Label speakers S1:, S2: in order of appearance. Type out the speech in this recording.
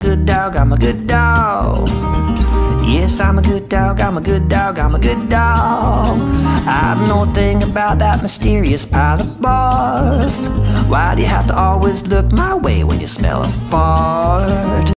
S1: good dog, I'm a good dog. Yes, I'm a good dog, I'm a good dog, I'm a good dog. I know a thing about that mysterious pile of barf. Why do you have to always look my way when you smell a fart?